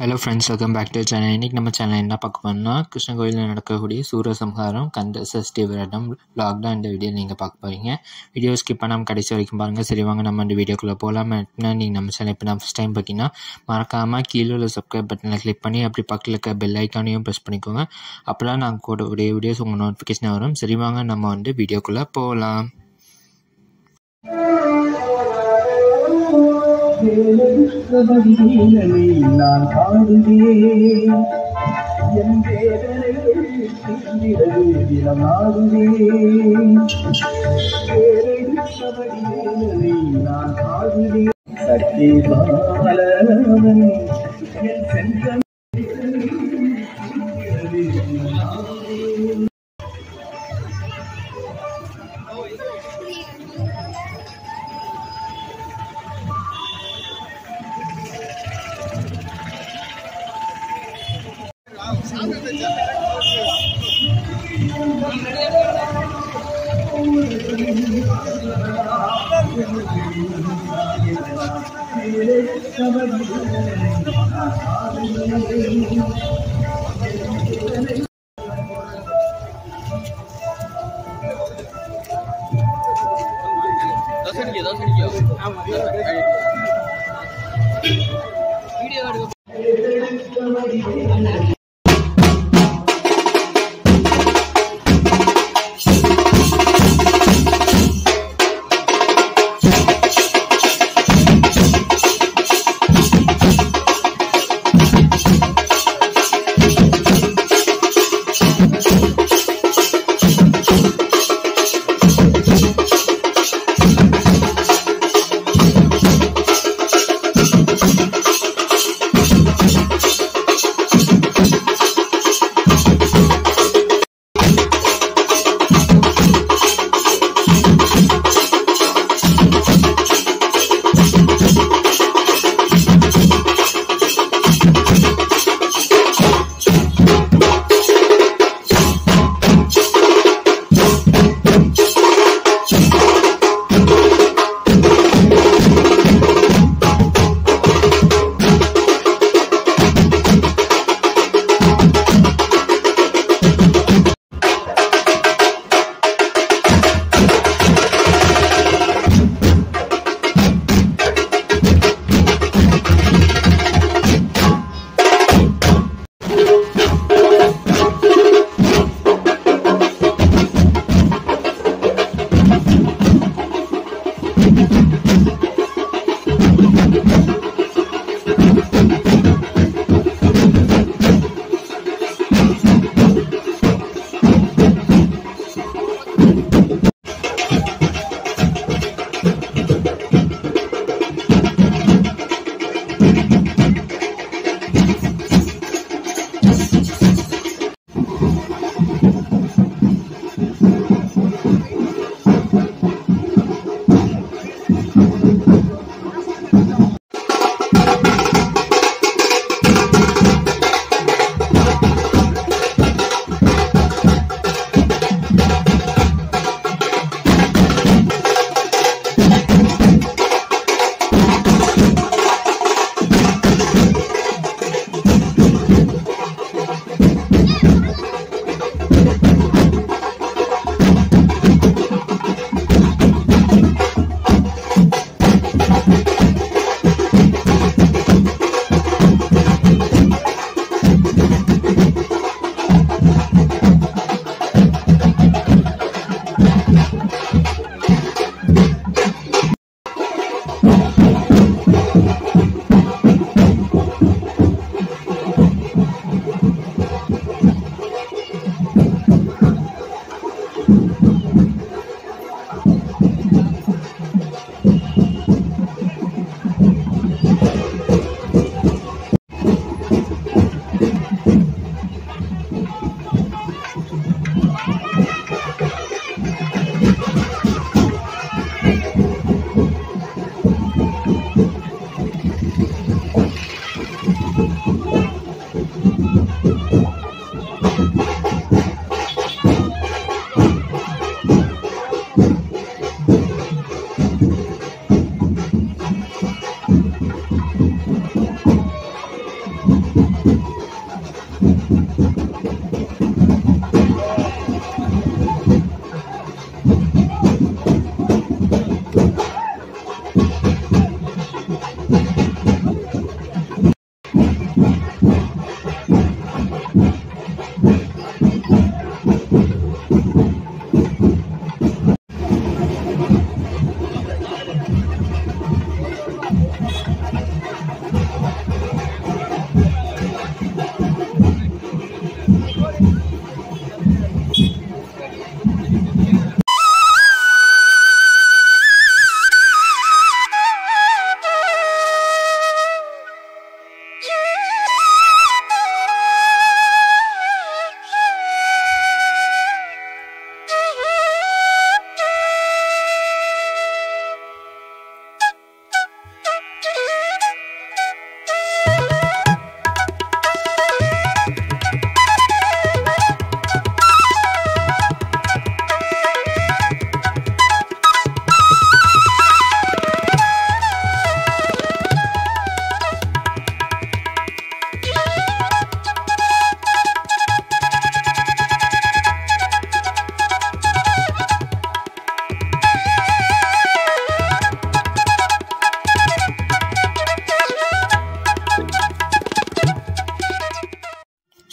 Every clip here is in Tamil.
Hello friends, welcome back to channel. இன்றைக்கி நம்ம சேனல் என்ன பார்க்க போகிறோம்னா, கிருஷ்ணகோயிலில் நடக்கக்கூடிய சூரசம்ஹாரம் கந்த சஷ்டி விரதம் vlog தான் இந்த வீடியோ நீங்கள் பார்க்க போகிறீங்க. வீடியோ ஸ்கிப் பண்ணாமல் கடைசி வரைக்கும் பாருங்கள். சரி வாங்க நம்ம இந்த வீடியோக்குள்ளே போகலாம். நீங்கள் நம்ம சேனல் இப்போ நான் ஃபஸ்ட் டைம் பார்த்தீங்கன்னா மறக்காமல் கீழே உள்ள சப்ஸ்கிரைப் பட்டனை கிளிக் பண்ணி அப்படி பக்கத்தில் இருக்க பெல் ஐக்கானையும் ப்ரெஸ் பண்ணிக்கோங்க. அப்போ தான் நாங்கள் கூடக்கூடிய வீடியோஸ் உங்கள் நோட்டிஃபிகேஷன் வரும். சரி வாங்க நம்ம வீடியோக்குள்ளே போகலாம். நான் பாடுவேன் என் வேதனைகள் தினம் ஆடுவேன். நான் பாடுவேன் சக்தி பாலவன் என் சென்ற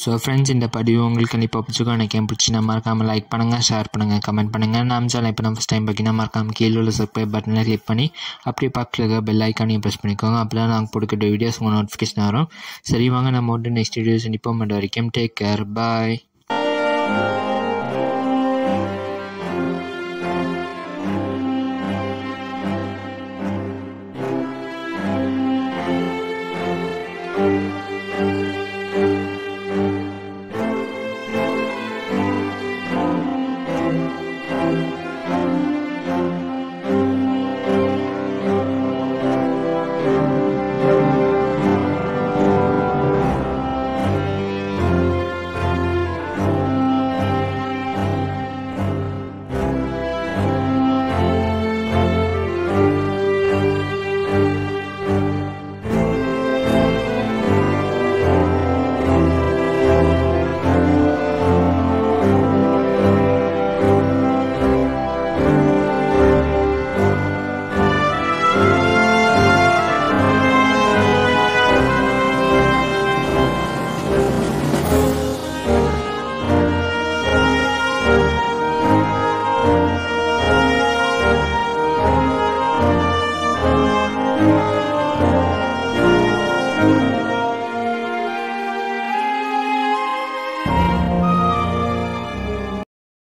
ஸோ ஃப்ரெண்ட்ஸ், இந்த பதிவு உங்களுக்கு கண்டிப்பாக பிடிச்சிக்கும். எனக்கு பிடிச்சினா மறக்காமல் லைக் பண்ணுங்கள், ஷேர் பண்ணுங்கள், கமெண்ட் பண்ணுங்கள். நம்ம சேனல் இப்போ நம்ம ஃபஸ்ட் டைம் பார்த்திங்கன்னா மறக்காமல் கீழே உள்ள சப்ஸ்கிரைப் பட்டனை கிளிக் பண்ணி அப்படியே பக்கத்தில் பெல் ஐக்கானையும் ப்ரெஸ் பண்ணிக்கோங்க. அப்போ தான் நாங்கள் போட்டுக்கிட்ட வீடியோஸ் உங்கள் நோட்டிஃபிகேஷன் வரும். சரி வாங்க, நம்ம நெக்ஸ்ட் வீடியோஸ் நிற்போம். வரைக்கும் டேக் கேர், பாய்.